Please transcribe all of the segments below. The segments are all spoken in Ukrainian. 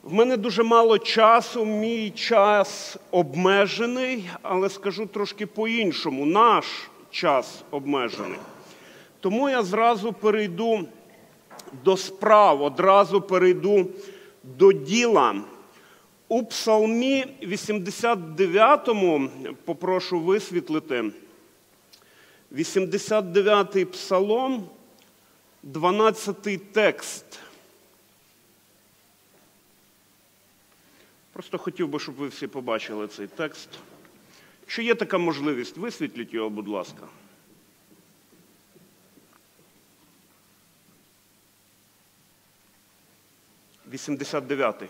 В мене дуже мало часу, мій час обмежений, але скажу трошки по-іншому. Наш час обмежений. Тому я зразу перейду до справ, одразу перейду до діла. У Псалмі 89, попрошу висвітлити, 89-й Псалом, 12-й текст. Просто хотів би, щоб ви всі побачили цей текст. Якщо є така можливість, висвітліть його, будь ласка. Вісімдесят дев'ятий.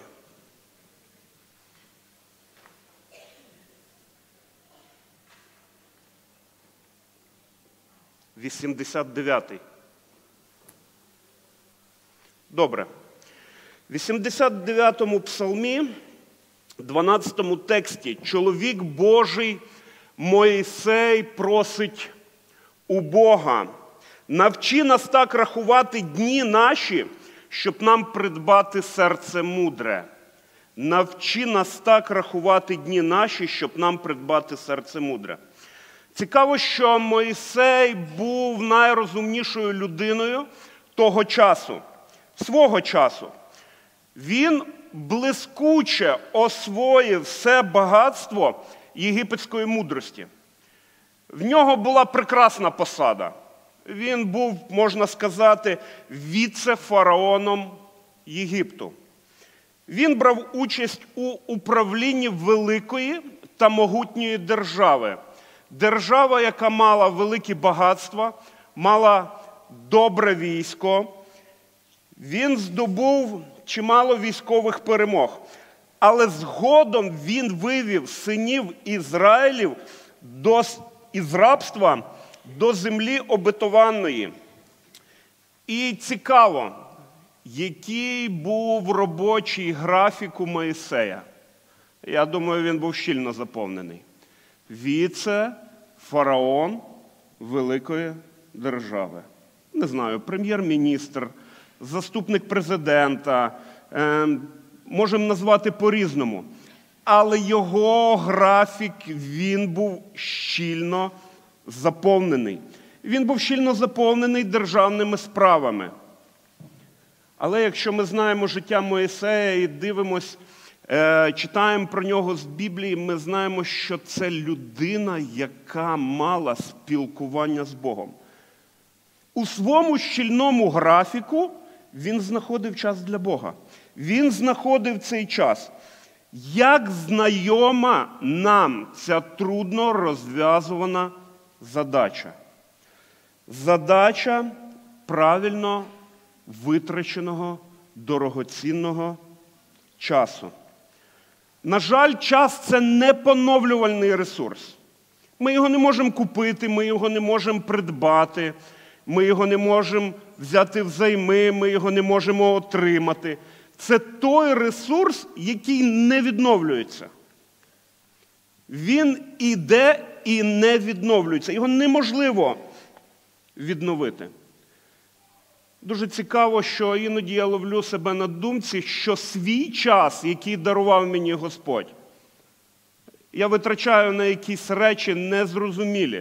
Добре. В 89-му псалмі, 12-му тексті, чоловік Божий Мойсей просить у Бога: навчи нас так рахувати дні наші, щоб нам придбати серце мудре. Навчи нас так рахувати дні наші, щоб нам придбати серце мудре. Цікаво, що Мойсей був найрозумнішою людиною того часу, свого часу. Він блискуче освоїв все багатство єгипетської мудрості. В нього була прекрасна посада. Він був, можна сказати, віце-фараоном Єгипту. Він брав участь у управлінні великої та могутньої держави. Держава, яка мала великі багатства, мала добре військо. Він здобув чимало військових перемог. Але згодом він вивів синів Ізраїлів із рабства до землі обетованої. І цікаво, який був робочий графік у Мойсея. Я думаю, він був щільно заповнений. Віце-фараон великої держави. Не знаю, прем'єр-міністр, заступник президента, можемо назвати по-різному. Але його графік, він був щільно заповнений. Він був щільно заповнений державними справами. Але якщо ми знаємо життя Мойсея і дивимось, читаємо про нього з Біблії, ми знаємо, що це людина, яка мала спілкування з Богом. У своєму щільному графіку він знаходив час для Бога. Він знаходив цей час. Як знайома нам ця трудно розв'язувана задача? Задача правильно витраченого, дорогоцінного часу. На жаль, час – це непоновлювальний ресурс. Ми його не можемо купити, ми його не можемо придбати, ми його не можемо взяти взайми, ми його не можемо отримати. Це той ресурс, який не відновлюється. Він іде і не відновлюється. Його неможливо відновити. Дуже цікаво, що іноді я ловлю себе на думці, що свій час, який дарував мені Господь, я витрачаю на якісь речі незрозумілі.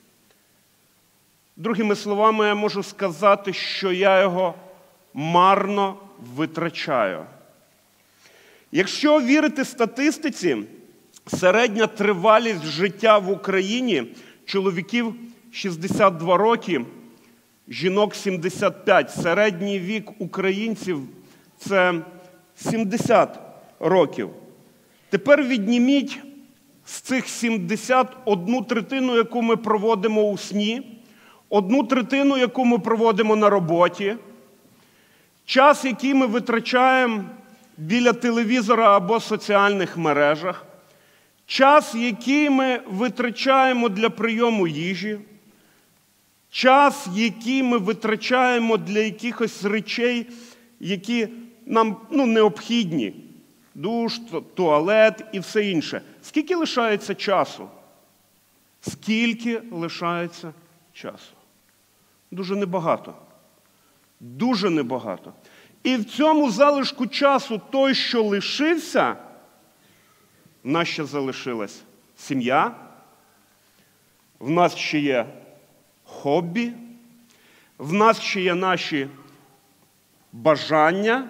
Другими словами, я можу сказати, що я його марно витрачаю. Якщо вірити статистиці, середня тривалість життя в Україні чоловіків 62 роки, жінок 75. Середній вік українців – це 70 років. Тепер відніміть з цих 70 1/3, яку ми проводимо у сні, 1/3, яку ми проводимо на роботі, час, який ми витрачаємо біля телевізора або соціальних мережах, час, який ми витрачаємо для прийому їжі, час, який ми витрачаємо для якихось речей, які нам необхідні. Душ, туалет і все інше. Скільки лишається часу? Скільки лишається часу? Дуже небагато. Дуже небагато. І в цьому залишку часу той, що лишився, в нас ще залишилась сім'я, в нас ще є хобі, в нас ще є наші бажання,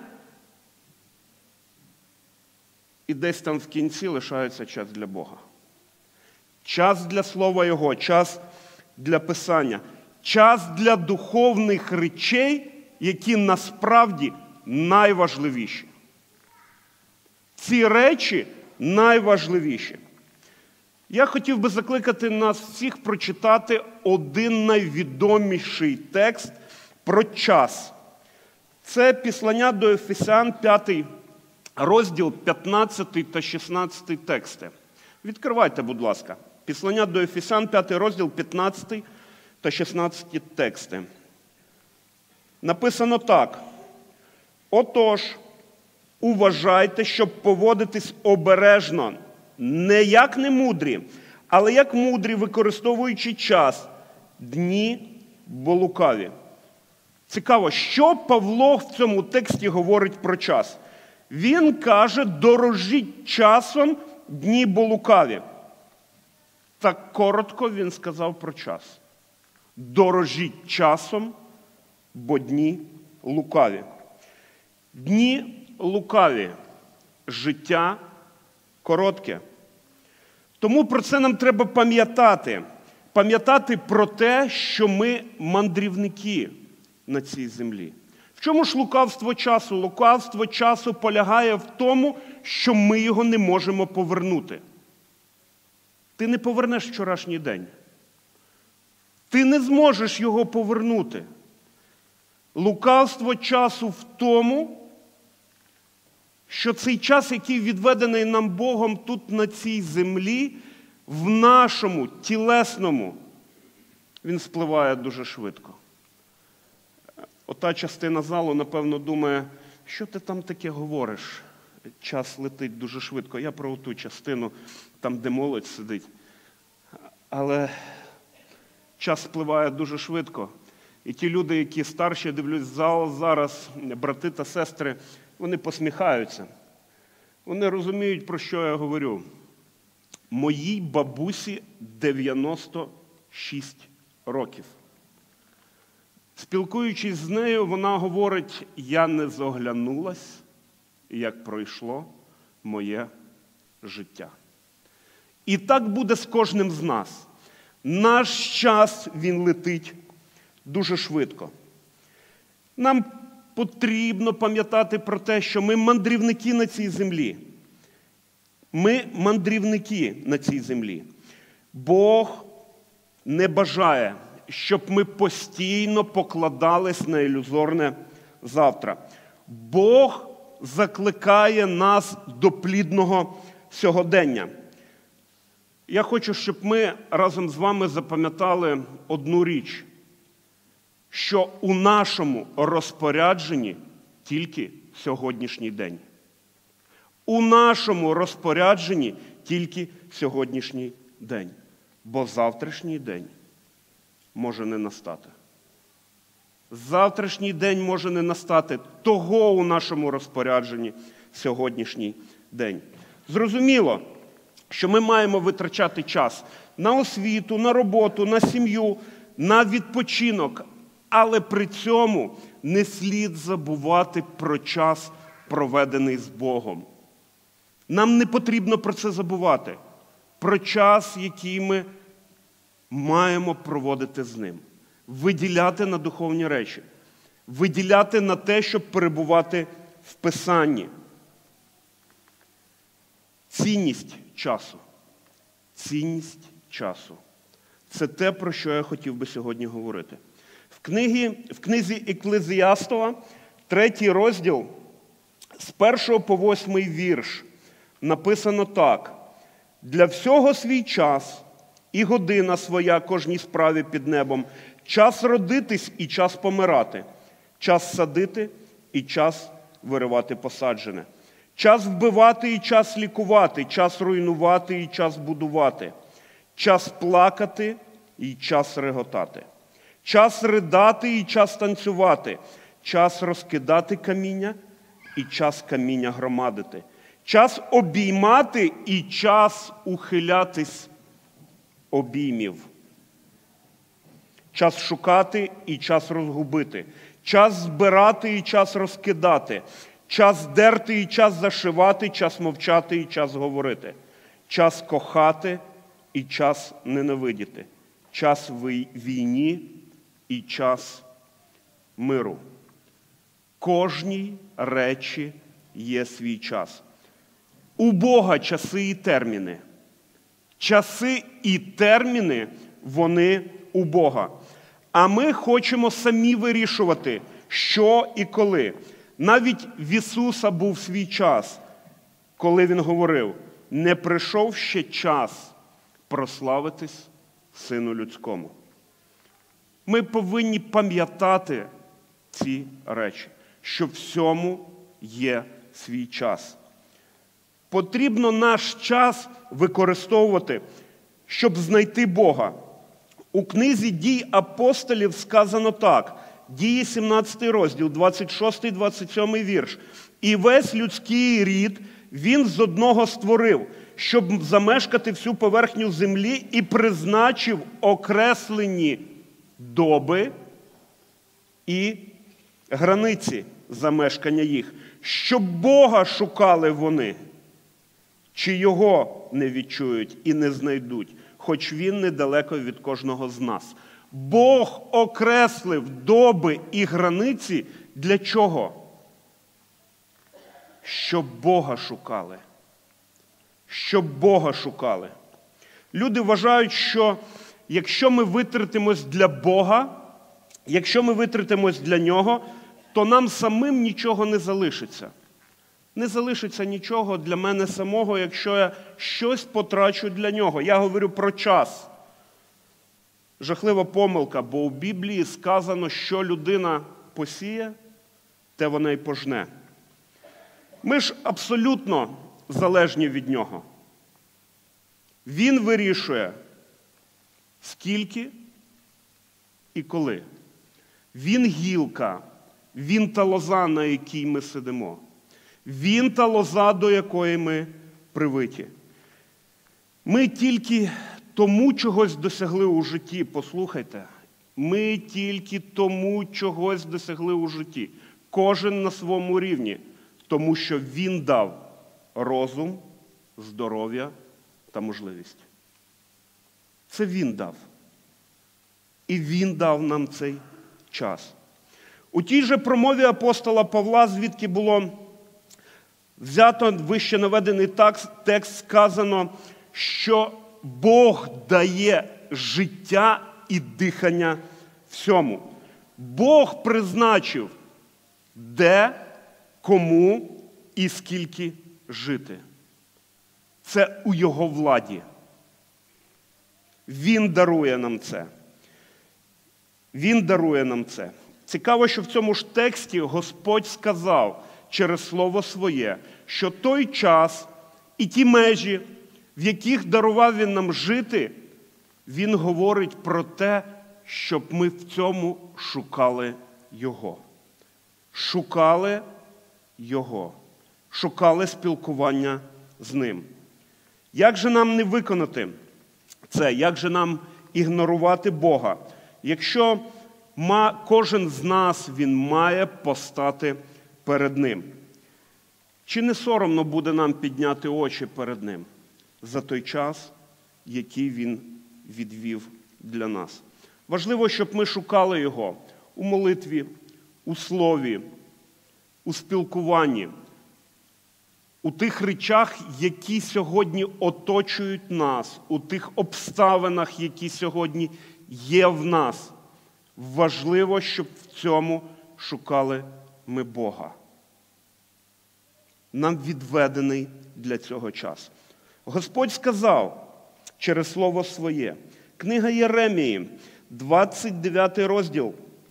і десь там в кінці лишається час для Бога. Час для Слова Його, час для Писання, час для духовних речей, які насправді найважливіші. Ці речі найважливіші. Я хотів би закликати нас всіх прочитати один найвідоміший текст про час. Це Післання до Ефесян, 5 розділ, 15 та 16 тексти. Відкривайте, будь ласка. Післання до Ефесян, 5 розділ, 15 та 16 тексти. Написано так. «Отож, уважайте, щоб поводитись обережно, не як немудрі, але як мудрі, використовуючи час, дні бо лукаві». Цікаво, що Павло в цьому тексті говорить про час? Він каже, дорожіть часом, дні бо лукаві. Так коротко він сказав про час. Дорожіть часом, бо дні лукаві. Дні лукаві. Життя коротке. Тому про це нам треба пам'ятати. Пам'ятати про те, що ми мандрівники на цій землі. В чому ж лукавство часу? Лукавство часу полягає в тому, що ми його не можемо повернути. Ти не повернеш вчорашній день. Ти не зможеш його повернути. Лукавство часу в тому, що цей час, який відведений нам Богом тут на цій землі, в нашому тілесному, він спливає дуже швидко. Ота частина залу, напевно, думає, що ти там таке говориш? Час летить дуже швидко. Я про ту частину, там, де молодь сидить. Але час спливає дуже швидко. І ті люди, які старші, дивлюсь зал зараз, брати та сестри, вони посміхаються. Вони розуміють, про що я говорю. Моїй бабусі 96 років. Спілкуючись з нею, вона говорить, я не зоглянулась, як пройшло моє життя. І так буде з кожним з нас. Наш час, він летить дуже швидко. Нам потрібно пам'ятати про те, що ми мандрівники на цій землі. Ми мандрівники на цій землі. Бог не бажає, щоб ми постійно покладались на ілюзорне завтра. Бог закликає нас до плідного сьогодення. Я хочу, щоб ми разом з вами запам'ятали одну річ, що у нашому розпорядженні тільки сьогоднішній день. У нашому розпорядженні тільки сьогоднішній день. Бо завтрашній день може не настати. Завтрашній день може не настати. Того у нашому розпорядженні сьогоднішній день. Зрозуміло, що ми маємо витрачати час на освіту, на роботу, на сім'ю, на відпочинок. Але при цьому не слід забувати про час, проведений з Богом. Нам не потрібно про це забувати. Про час, який ми маємо проводити з Ним. Виділяти на духовні речі. Виділяти на те, щоб перебувати в Писанні. Цінність часу. Цінність часу. Це те, про що я хотів би сьогодні говорити. В книзі Екклезіастова, 3 розділ, з 1 по 8 вірш, написано так. «Для всього свій час і година своя кожній справі під небом, час родитись і час помирати, час садити і час виривати посаджене, час вбивати і час лікувати, час руйнувати і час будувати, час плакати і час реготати, час ридати і час танцювати, час розкидати каміння і час каміння громадити. Час обіймати і час ухилятись обіймів. Час шукати і час розгубити. Час збирати і час розкидати. Час дерти і час зашивати, час мовчати і час говорити. Час кохати і час ненавидіти. Час війні і час миру. Кожній речі є свій час. У Бога часи і терміни. Часи і терміни, вони у Бога. А ми хочемо самі вирішувати, що і коли. Навіть в Ісуса був свій час, коли Він говорив: «Не прийшов ще час прославитись Сину Людському». Ми повинні пам'ятати ці речі, що всьому є свій час. Потрібно наш час використовувати, щоб знайти Бога. У книзі «Дій апостолів» сказано так. Дії 17 розділ, 26-27 вірш. «І весь людський рід він з одного створив, щоб замешкати всю поверхню землі, і призначив окреслені доби і границі замешкання їх, щоб Бога шукали вони, чи Його не відчують і не знайдуть, хоч Він недалеко від кожного з нас». Бог окреслив доби і границі для чого? Щоб Бога шукали. Щоб Бога шукали. Люди вважають, що якщо ми витратимось для Бога, якщо ми витратимось для Нього, то нам самим нічого не залишиться. Не залишиться нічого для мене самого, якщо я щось потрачу для Нього. Я говорю про час. Жахлива помилка, бо у Біблії сказано, що людина посіє, те вона й пожне. Ми ж абсолютно залежні від Нього. Він вирішує, скільки і коли. Він гілка, він та лоза, на якій ми сидимо. Він та лоза, до якої ми привиті. Ми тільки тому чогось досягли у житті, послухайте. Ми тільки тому чогось досягли у житті. Кожен на своєму рівні. Тому що Він дав розум, здоров'я та можливість. Це Він дав. І Він дав нам цей час. У тій же промові апостола Павла, звідки було взято вище наведений текст, сказано, що Бог дає життя і дихання всьому. Бог призначив, де, кому і скільки жити. Це у Його владі. Він дарує нам це. Він дарує нам це. Цікаво, що в цьому ж тексті Господь сказав через Слово Своє, що той час і ті межі, в яких дарував Він нам жити, Він говорить про те, щоб ми в цьому шукали Його. Шукали Його. Шукали спілкування з Ним. Як же нам не виконати це? Як же нам ігнорувати Бога? Якщо кожен з нас, він має постати перед Ним. Чи не соромно буде нам підняти очі перед Ним за той час, який Він відвів для нас? Важливо, щоб ми шукали Його у молитві, у слові, у спілкуванні, у тих речах, які сьогодні оточують нас, у тих обставинах, які сьогодні є в нас. Важливо, щоб в цьому шукали ми Бога. Нам відведений для цього час. Господь сказав через Слово Своє. Книга Єремії, 29 розділ,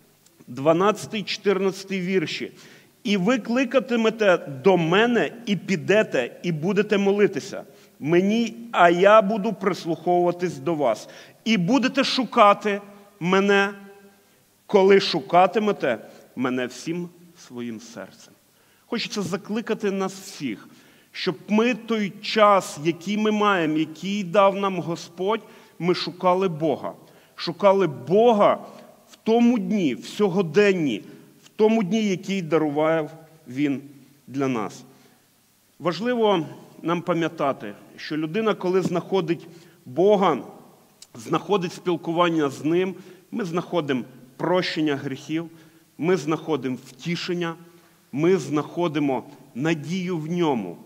12-14 вірші. «І ви кликатимете до мене, і підете, і будете молитися мені, а я буду прислуховуватись до вас. І будете шукати мене, коли шукатимете мене всім своїм серцем. Хочеться закликати нас всіх, щоб ми той час, який ми маємо, який дав нам Господь, ми шукали Бога. Шукали Бога в тому дні, в сьогоденні, в тому дні, який дарував Він для нас. Важливо нам пам'ятати, що людина, коли знаходить Бога, знаходить спілкування з Ним, ми знаходимо прощення гріхів, ми знаходимо втішення, ми знаходимо надію в Ньому.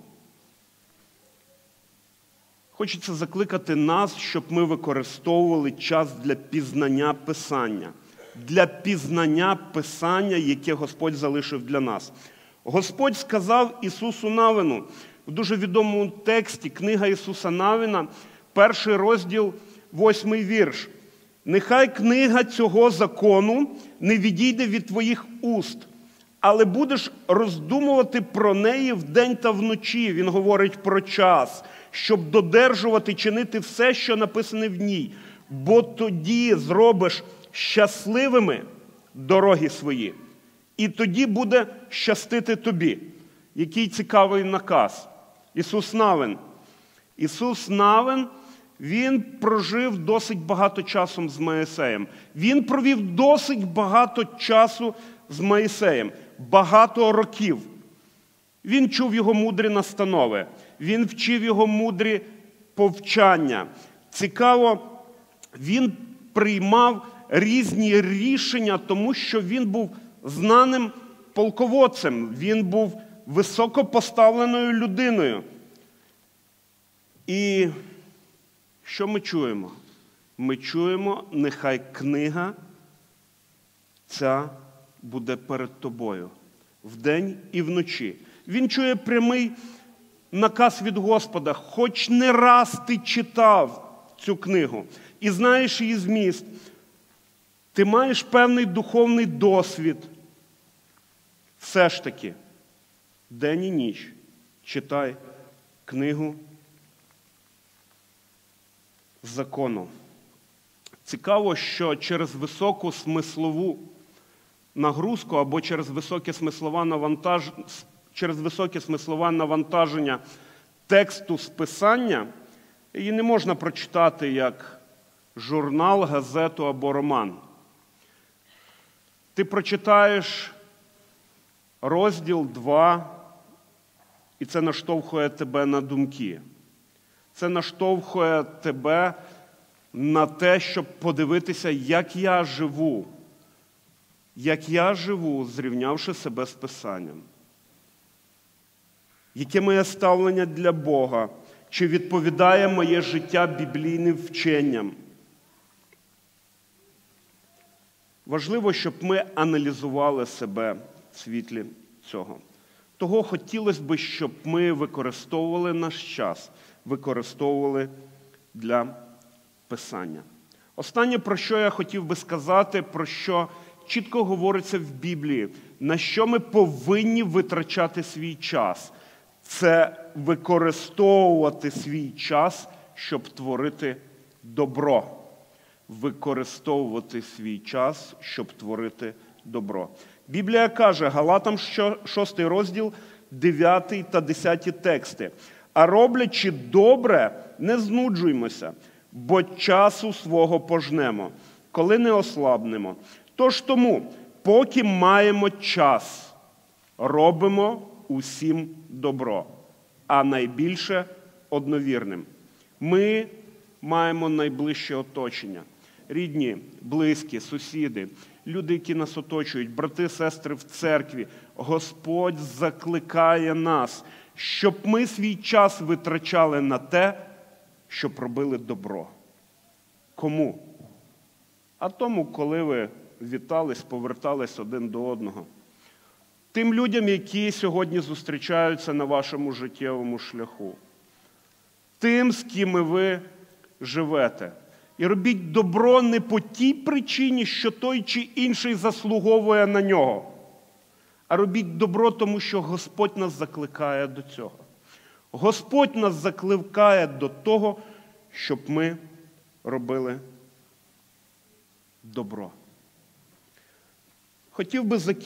Хочеться закликати нас, щоб ми використовували час для пізнання Писання. Для пізнання Писання, яке Господь залишив для нас. Господь сказав Ісусу Навину в дуже відомому тексті, книга Ісуса Навина, 1 розділ, 8 вірш. «Нехай книга цього закону не відійде від твоїх уст, але будеш роздумувати про неї вдень та вночі». Він говорить про час, щоб додержувати, чинити все, що написане в ній. Бо тоді зробиш щасливими дороги свої. І тоді буде щастити тобі. Який цікавий наказ. Ісус Навин, він прожив досить багато часу з Моїсеєм. Він провів досить багато часу з Моїсеєм. Багато років. Він чув його мудрі настанови. Він вчив його мудрі повчання. Цікаво, він приймав різні рішення, тому що він був знаним полководцем. Він був високопоставленою людиною. І що ми чуємо? Ми чуємо, нехай книга ця буде перед тобою вдень і вночі. Він чує прямий наказ від Господа. Хоч не раз ти читав цю книгу і знаєш її зміст, ти маєш певний духовний досвід. Все ж таки, день і ніч читай книгу закону. Цікаво, що через високу смислову нагрузку або через високе смислове навантаження тексту з Писання її не можна прочитати як журнал, газету або роман. Ти прочитаєш розділ 2, і це наштовхує тебе на думки. Це наштовхує тебе на те, щоб подивитися, як я живу, зрівнявши себе з Писанням. Яке моє ставлення для Бога? Чи відповідає моє життя біблійним вченням? Важливо, щоб ми аналізували себе в світлі цього. Того хотілося б, щоб ми використовували наш час, використовували для Писання. Останнє, про що я хотів би сказати, про що чітко говориться в Біблії, на що ми повинні витрачати свій час. Це використовувати свій час, щоб творити добро. Використовувати свій час, щоб творити добро. Біблія каже, Галатам 6 розділ, 9 та 10 тексти. «А роблячи добре, не знуджуймося, бо часу свого пожнемо, коли не ослабнемо. Тож тому, поки маємо час, робимо усім добро, а найбільше одновірним». Ми маємо найближче оточення. Рідні, близькі, сусіди, люди, які нас оточують, брати, сестри в церкві. Господь закликає нас, щоб ми свій час витрачали на те, щоб робили добро. Кому? А тому, коли ви вітались, повертались один до одного. Тим людям, які сьогодні зустрічаються на вашому життєвому шляху. Тим, з ким ви живете. І робіть добро не по тій причині, що той чи інший заслуговує на нього. А робіть добро, тому що Господь нас закликає до цього. Господь нас закликає до того, щоб ми робили добро. Хотів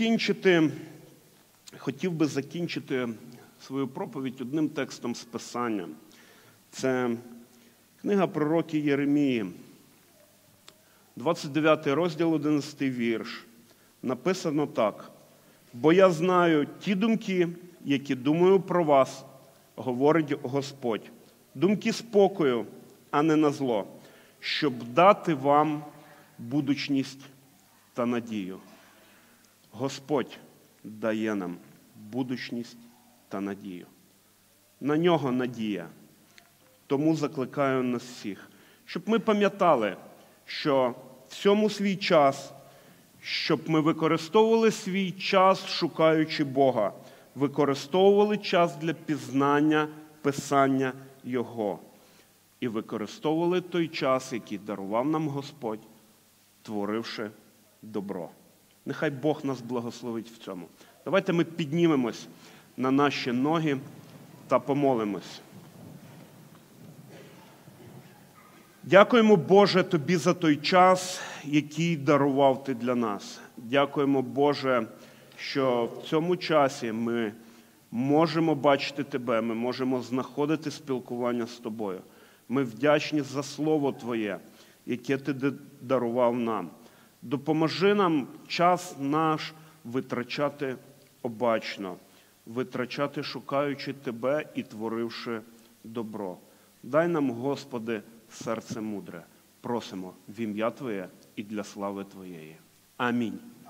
би закінчити свою проповідь одним текстом з Писання. Це книга пророка Єремії, 29 розділ, 11 вірш. Написано так: «Бо я знаю ті думки, які думаю про вас, говорить Господь, думки спокою, а не на зло, щоб дати вам будучність та надію». Господь дає нам будучність та надію. На нього надія. Тому закликаю нас всіх, щоб ми пам'ятали, що всьому свій час, щоб ми використовували свій час, шукаючи Бога, використовували час для пізнання, писання Його. І використовували той час, який дарував нам Господь, творивши добро. Нехай Бог нас благословить в цьому. Давайте ми піднімемось на наші ноги та помолимось. Дякуємо, Боже, Тобі за той час, який дарував Ти для нас. Дякуємо, Боже, що в цьому часі ми можемо бачити Тебе, ми можемо знаходити спілкування з Тобою. Ми вдячні за Слово Твоє, яке Ти дарував нам. Допоможи нам час наш витрачати обачно, витрачати, шукаючи Тебе і творивши добро. Дай нам, Господи, серце мудре. Просимо в ім'я Твоє і для слави Твоєї. Амінь.